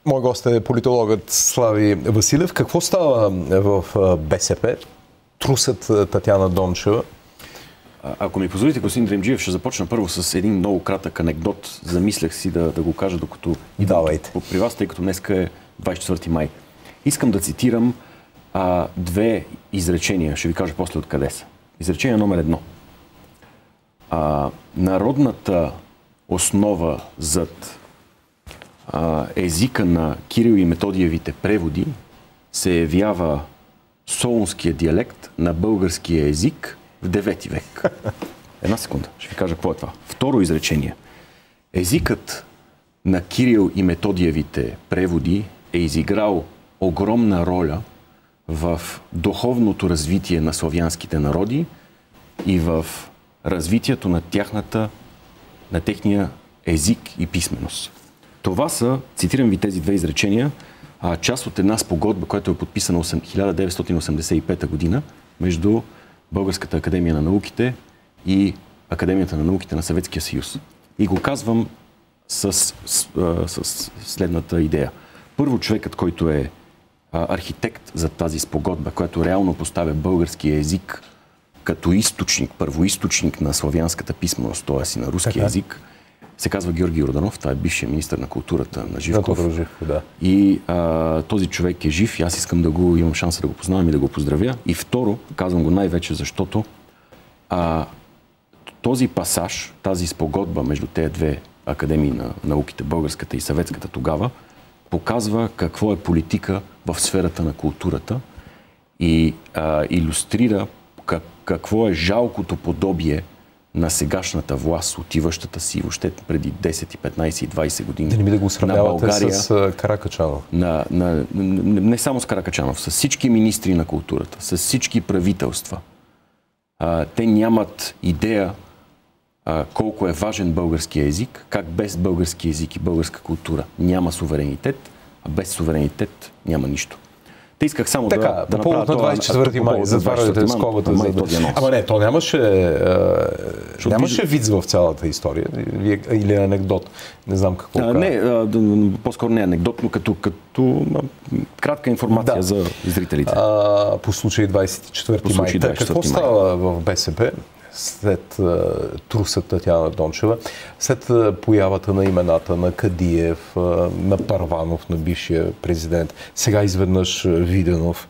Мой гост е политологът Слави Василев. Какво става в БСП? Трусът Татяна Дончева. Ако ми позволите, господин Дремджиев, ще започна първо с един много кратък анекдот. Замислях си да го кажа, докато Давайте. При вас, тъй като днеска е 24 май. Искам да цитирам две изречения. Ще ви кажа после откъде са. Изречение номер 1. Народната основа зад езика на Кирил и Методиевите преводи се явява солунския диалект на българския език в 9 век. Една секунда, ще ви кажа какво е това. Второ изречение. Езикът на Кирил и Методиевите преводи е изиграл огромна роля в духовното развитие на славянските народи и в развитието на техния език и писменост. Това са, цитирам ви тези две изречения, част от една спогодба, която е подписана в 1985 година между Българската академия на науките и Академията на науките на Съветския съюз. И го казвам с следната идея. Първо, човекът, който е архитект за тази спогодба, която реално поставя българския език като източник, първоизточник на славянската писменост, т.е. и на руския език, се казва Георги Йорданов. Това е бившият министър на културата на Живков. Да. И този човек е жив и аз искам имам шанса да го познавам и да го поздравя. И второ, казвам го най-вече, защото този пасаж, тази спогодба между тези две академии на науките, българската и съветската тогава, показва какво е политика в сферата на културата и илюстрира какво е жалкото подобие на сегашната власт, отиващата си въобще преди 10, 15 и 20 години. Да не би да го сравнявате с Каракачанов? Не само с Каракачанов, с всички министри на културата, с всички правителства. Те нямат идея колко е важен българския език, как без български език и българска култура няма суверенитет, а без суверенитет няма нищо. Те исках само да по повод на 24 май, затваряте скобата. Ама не, то нямаше виц в цялата история или анекдот. Не знам какво казва. Не, по-скоро не анекдот, но като кратка информация за зрителите. По случай 24 май. Какво става в БСП след трусът Татяна Дончева, след появата на имената на Кадиев, на Първанов, на бившия президент, сега изведнъж Виденов?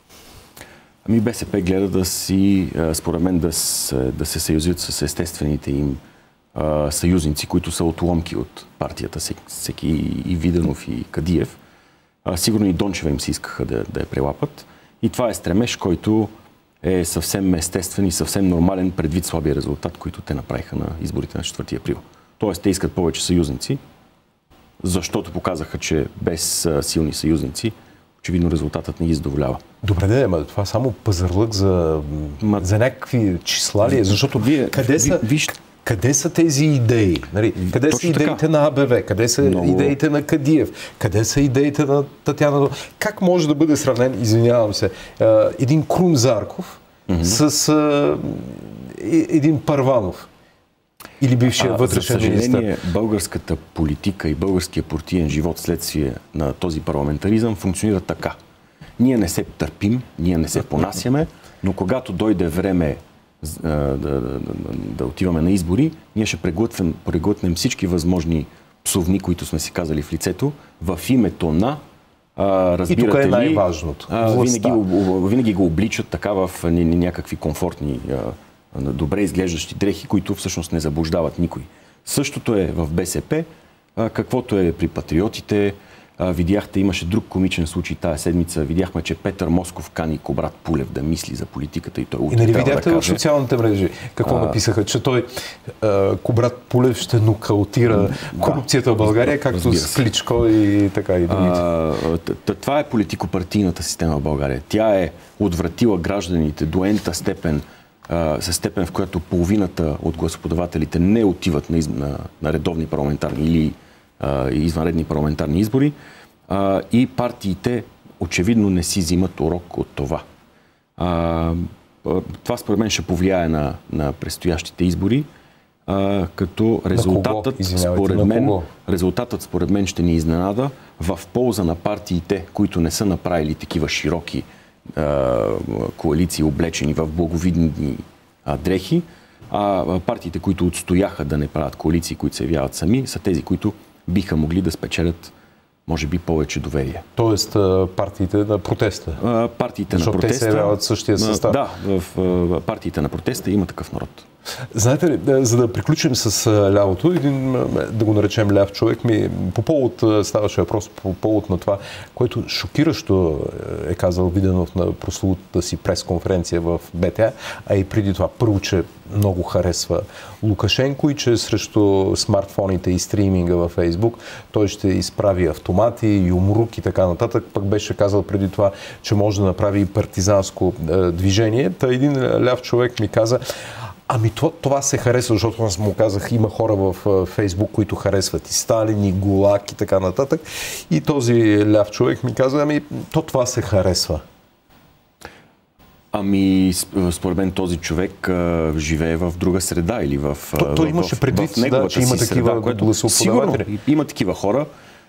БСП гледа според мен, да се съюзят с естествените им съюзници, които са отломки от партията, всеки и Виденов, и Кадиев. Сигурно и Дончева им се искаха да я прелапат. И това е стремеж, който е съвсем естествен и съвсем нормален предвид слабия резултат, който те направиха на изборите на 4 април. Тоест, те искат повече съюзници, защото показаха, че без силни съюзници, очевидно резултатът не ги задоволява. Добре, но това само пазарлък за някакви числа ли е? Защото къде са тези идеи? Къде са идеите на АБВ? Къде са идеите на Кадиев? Къде са идеите на Татяна? Как може да бъде сравнен, извинявам се, един Крум Зарков с един Първанов? Или бившия вътрешен министър? За съжаление, българската политика и българския партиен живот следствие на този парламентаризъм функционира така. Ние не се търпим, ние не се понасяме, но когато дойде време да отиваме на избори, ние ще преглътнем всички възможни псовни, които сме си казали в лицето, в името на разбирате ли... И тук е най-важното. Винаги го обличат така в някакви комфортни, добре изглеждащи дрехи, които всъщност не заблуждават никой. Същото е в БСП, каквото е при патриотите. Видяхте, имаше друг комичен случай тая седмица. Видяхме, че Петър Москов кани Кобрат Пулев да мисли за политиката и той утре трябва да каже. И не видяхте в социалните мрежи какво написаха, че той Кобрат Пулев ще нокаутира корупцията в България, както с Кличко и така и другите. Това е политико-партийната система в България. Тя е отвратила гражданите до ента степен, със степен, в която половината от гласоподавателите не отиват на редовни парламентарни или извънредни парламентарни избори и партиите очевидно не си взимат урок от това. Това според мен ще повлияе на предстоящите избори, като резултатът според мен ще ни изненада, в полза на партиите, които не са направили такива широки коалиции, облечени в благовидни дрехи, а партиите, които отстояха да не правят коалиции, които се явяват сами, са тези, които биха могли да спечелят, може би, повече доверие. Тоест партиите на протеста? Партиите на протеста. Те се явяват същия състав. Да, в партиите на протеста има такъв народ. Знаете ли, за да приключим с лявото, един, да го наречем ляв човек, по повод, ставаше въпрос по повод на това, което шокиращо е казал Виденов на прословутата си пресконференция в БТА, а и преди това. Първо, че много харесва Лукашенко и че срещу смартфоните и стриминга във Фейсбук той ще изправи автомати, юмрук и така нататък. Пък беше казал преди това, че може да направи и партизанско движение. Та един ляв човек ми каза: ами това се харесва, защото аз му казах, има хора в Фейсбук, които харесват и Сталин, и ГУЛАГ и така нататък. И този ляв човек ми каза: ами това се харесва. Ами, според мен този човек живее в друга среда или в той имаше предвид, да, че има такива гласоподаватели. Сигурно, има такива хора,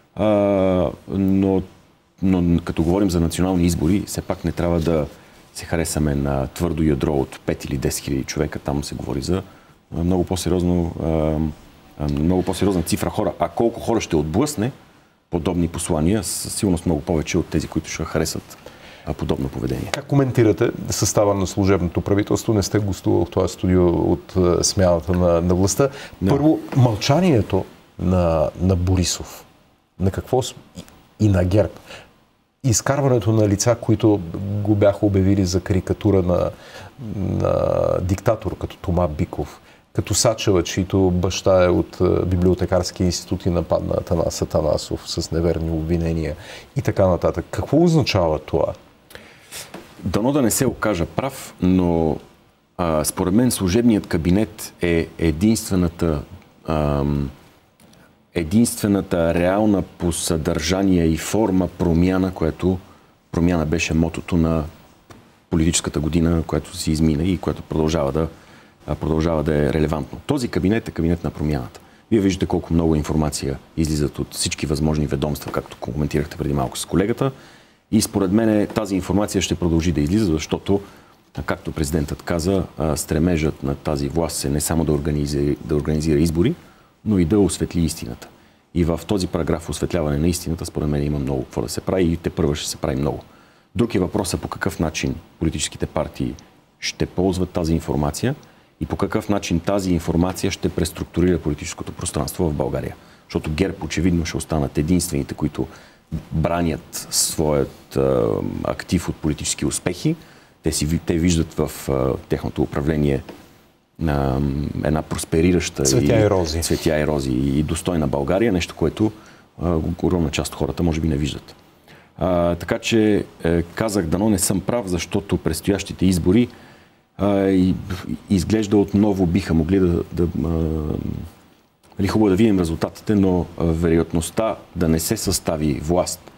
но като говорим за национални избори, все пак не трябва да се харесаме на твърдо ядро от 5 или 10 хиляди човека. Там се говори за много по-сериозна цифра хора. А колко хора ще отблъсне подобни послания, със сигурност много повече от тези, които ще харесат подобно поведение. Как коментирате състава на служебното правителство? Не сте гостувал в това студио от смяната на властта. No. Първо, мълчанието на Борисов. На какво и на ГЕРБ. Изкарването на лица, които го бяха обявили за карикатура на диктатор, като Тома Биков, като Сачева, чийто баща е от библиотекарски институт и нападна Атанас Атанасов с неверни обвинения и така нататък. Какво означава това? Дано да не се окажа прав, но според мен служебният кабинет е единствената реална по съдържание и форма промяна, която промяна беше мотото на политическата година, която си измина и която продължава да е релевантно. Този кабинет е кабинет на промяната. Вие виждате колко много информация излизат от всички възможни ведомства, както коментирахте преди малко с колегата. И според мен тази информация ще продължи да излиза, защото, както президентът каза, стремежът на тази власт е не само да организира избори, но и да осветли истината. И в този параграф осветляване на истината, според мен, има много какво да се прави и тепърва ще се прави много. Друг е въпросът по какъв начин политическите партии ще ползват тази информация и по какъв начин тази информация ще преструктурира политическото пространство в България. Защото ГЕРБ очевидно ще останат единствените, които бранят своят актив от политически успехи. Те виждат в техното управление една просперираща цветя и рози и достойна България, нещо, което огромна част от хората може би не виждат. Така че казах, дано не съм прав, защото предстоящите избори изглежда отново биха могли хубаво да видим резултатите, но вероятността да не се състави власт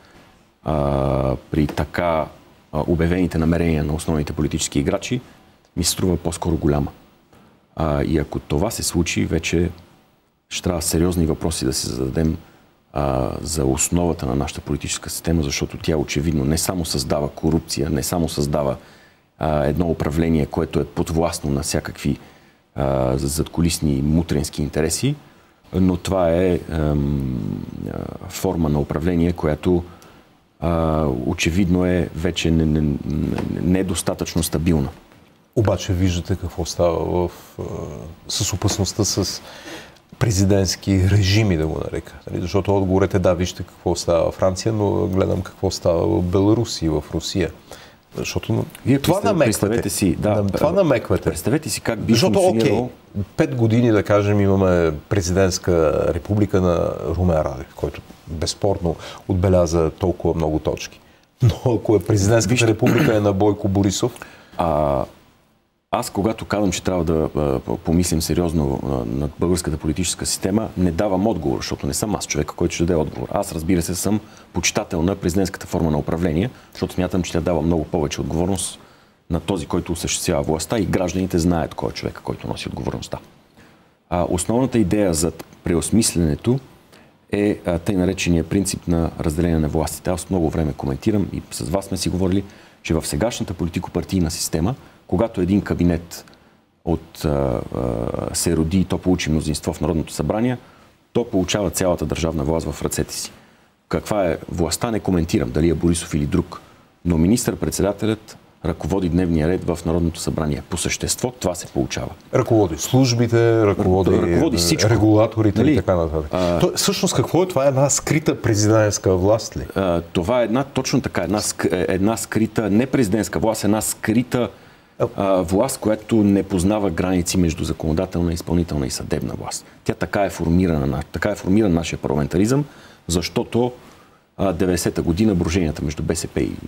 при така обявените намерения на основните политически играчи ми се струва по-скоро голяма. И ако това се случи, вече ще трябва сериозни въпроси да се зададем за основата на нашата политическа система, защото тя очевидно не само създава корупция, не само създава едно управление, което е подвластно на всякакви задкулисни мутренски интереси, но това е форма на управление, която очевидно е вече недостатъчно стабилна. Обаче виждате какво става с опасността с президентски режими, да го нарека. Защото отговорът е да, вижте какво става във Франция, но гледам какво става в Беларус и в Русия. Защото това намеквате. Това намеквате. Представете си как би функционирал. 5 години, да кажем, имаме президентска република на Румен Радев, който безспорно отбеляза толкова много точки. Но ако е президентската република е на Бойко Борисов... Аз, когато казвам, че трябва да помислим сериозно над българската политическа система, не давам отговор, защото не съм аз човека, който ще даде отговор. Аз, разбира се, съм почитател на президентската форма на управление, защото смятам, че тя дава много повече отговорност на този, който осъществява властта и гражданите знаят кой е човека, който носи отговорността. Основната идея за преосмисленето е тъй наречения принцип на разделение на властите. Аз много време коментирам и с вас сме си говорили, че в сегашната политико-партийна система, когато един кабинет се роди и то получи мнозинство в Народното събрание, то получава цялата държавна власт в ръцете си. Каква е властта, не коментирам, дали е Борисов или друг. Но министър-председателят ръководи дневния ред в Народното събрание. По същество това се получава. Ръководи службите, ръководи всичко. Регулаторите и така нататък. Всъщност какво е това? Една скрита президентска власт ли? Това е точно така, една скрита, не президентска власт, една скрита власт, която не познава граници между законодателна, изпълнителна и съдебна власт. Тя така е формирана. Така е формиран нашия парламентаризъм, защото 90-та година броженията между БСП и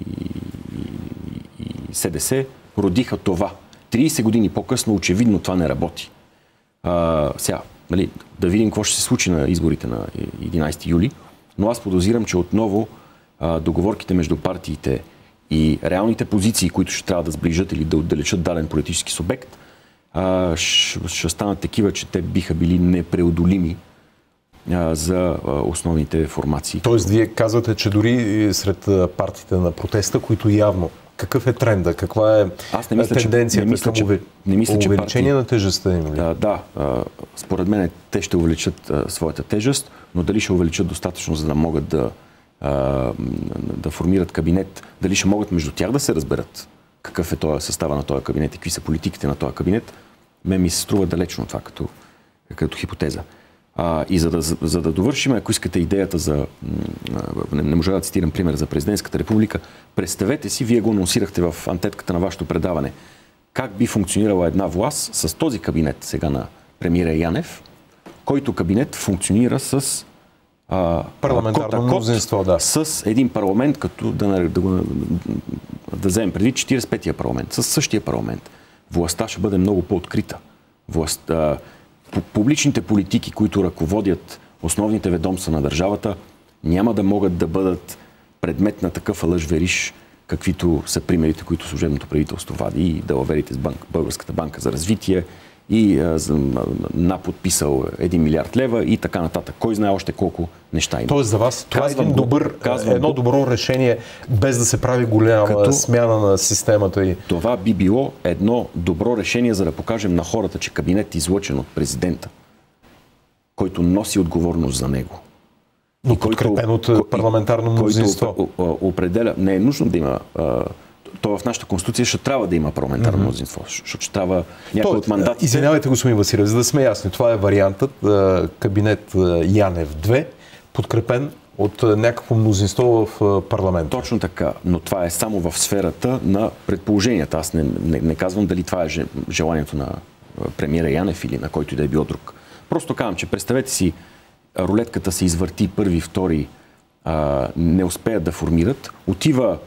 СДС родиха това. 30 години по-късно очевидно това не работи. Сега, да видим какво ще се случи на изборите на 11 юли, но аз подозирам, че отново договорките между партиите и реалните позиции, които ще трябва да сближат или да отдалечат даден политически субект, ще станат такива, че те биха били непреодолими за основните формации. Тоест, вие казвате, че дори сред партиите на протеста, които явно, какъв е тренда, каква е тенденцията към увеличение на тежестта им? Да, според мен те ще увеличат своята тежест, но дали ще увеличат достатъчно, за да могат да формират кабинет, дали ще могат между тях да се разберат какъв е този състава на този кабинет и какви са политиките на този кабинет, ми се струва далечно това като хипотеза. И за да довършим, ако искате идеята за... Не можа да цитирам пример за президентската република, представете си, вие го анонсирахте в антетката на вашето предаване, как би функционирала една власт с този кабинет сега на премиера Янев, който кабинет функционира с парламентарно мнозинство, да. С един парламент, като да вземем преди 45-я парламент, с същия парламент. Властта ще бъде много по-открита. Публичните политики, които ръководят основните ведомства на държавата, няма да могат да бъдат предмет на такъв лъж-вериш, каквито са примерите, които служебното правителство вади и далаверите с Българската банка за развитие и наподписал 1 милиард лева и така нататък. Кой знае още колко неща има. Тоест за вас това е едно добро решение, без да се прави голяма смяна на системата и... Това би било едно добро решение, за да покажем на хората, че кабинет излъчен от президента, който носи отговорност за него. Но подкрепен от парламентарно мнозинство. Определя... Не е нужно да има... То в нашата конституция ще трябва да има парламентарно мнозинство, защото ще трябва някой от мандатите... Извинявайте, господин Василев, за да сме ясни. Това е вариантът кабинет Янев 2, подкрепен от някакво мнозинство в парламента. Точно така, но това е само в сферата на предположенията. Аз не казвам дали това е желанието на премиера Янев или на който и да е било друг. Просто казвам, че представете си, рулетката се извърти, първи, втори не успеят да формират, отива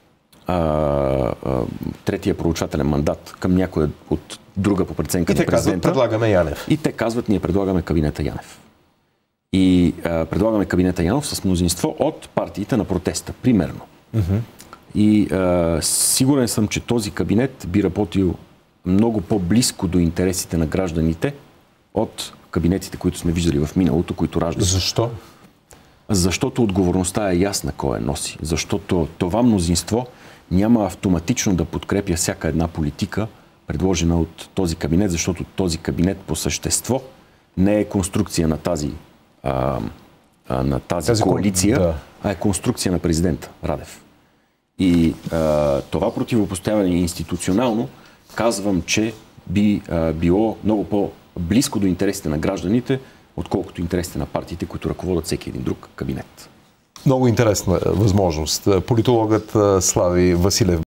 третия проучвателен мандат към някоя от друга по преценка на президента. И те казват, предлагаме Янев. И те казват, ние предлагаме кабинета Янев. И предлагаме кабинета Янев с мнозинство от партиите на протеста, примерно. И сигурен съм, че този кабинет би работил много по-близко до интересите на гражданите от кабинетите, които сме виждали в миналото, които раждат. Защо? Защото отговорността е ясна кой я носи. Защото това мнозинство няма автоматично да подкрепя всяка една политика, предложена от този кабинет, защото този кабинет по същество не е конструкция на тази коалиция, а е конструкция на президента Радев. И това противопоставяне институционално казвам, че би било много по-близко до интересите на гражданите, отколкото интересите на партиите, които ръководят всеки един друг кабинет. Много интересна възможност. Политологът Слави Василев